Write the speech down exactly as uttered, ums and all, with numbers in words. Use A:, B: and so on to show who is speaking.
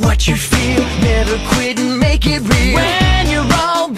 A: what you feel. Never quit and make it real. When you're all